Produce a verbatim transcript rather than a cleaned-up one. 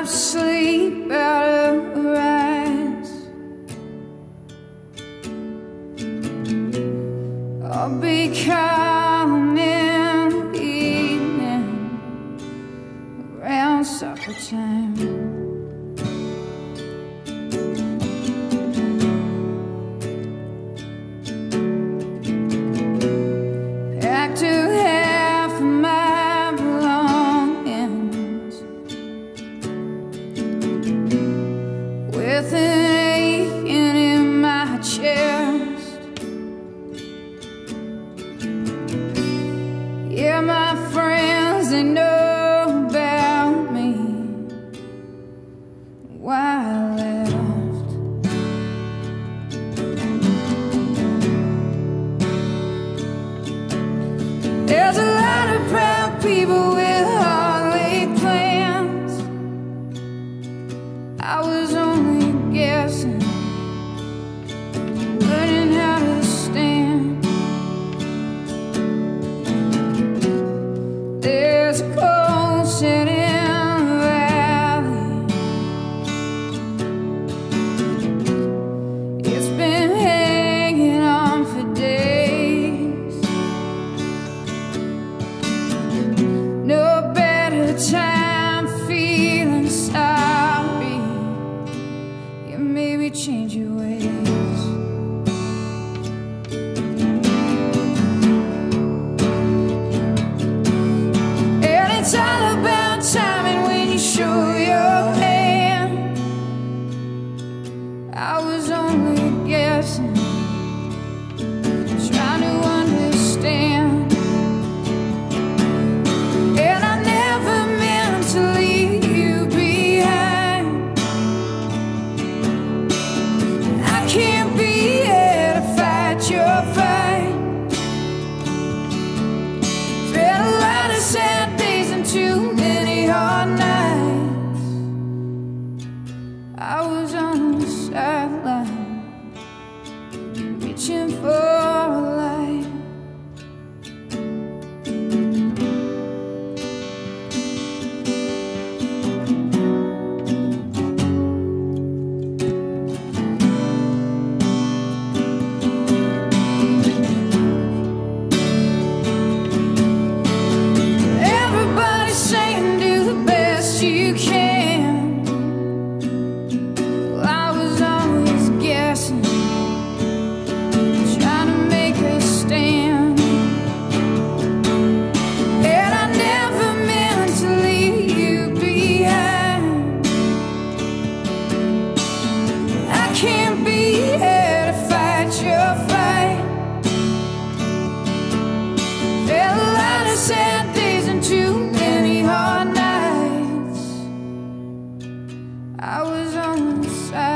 of sleep, out of rise. I'll be calm in the evening around supper time. Back to half of my belongings, with an aching in my chest. Yeah, my friends, they know about me, why I left. There's a lot of proud people with hard-laid plans. I was only guessing, learning how to stand. There's a cold set in the valley. It's been hanging on for days. No better time feeling sorry. You maybe change your ways. And it's all about timing when you show your hand. I was only guessing, trying to understand. And I never meant to leave you behind. I can't be here to fight your fight. Spent a lot of sad days and too many hard nights. I was on the sideline, reaching for a light. Everybody's saying do the best you can. Well, I was always guessing, trying to make a stand. And I never meant to leave you behind. I can't be here to fight your fight. There are a lot of sad days and too many hard nights. I was on the side.